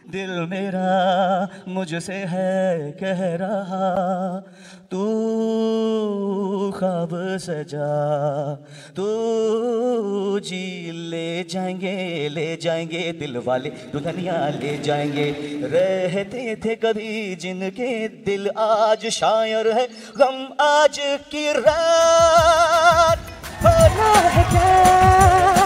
दिल मेरा मुझसे है कह रहा, तू ख्वाब सजा, तू जी ले जाएंगे दिल वाले दुल्हनिया ले जाएंगे। रहते थे कभी जिनके दिल आज शायर है, गम आज की रात हो रहा है क्या?